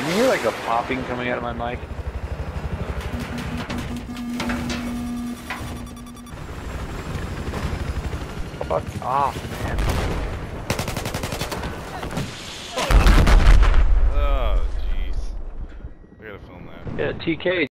Can you hear like a popping coming out of my mic? Fuck off, man. Oh, jeez. We gotta film that. Yeah, TK.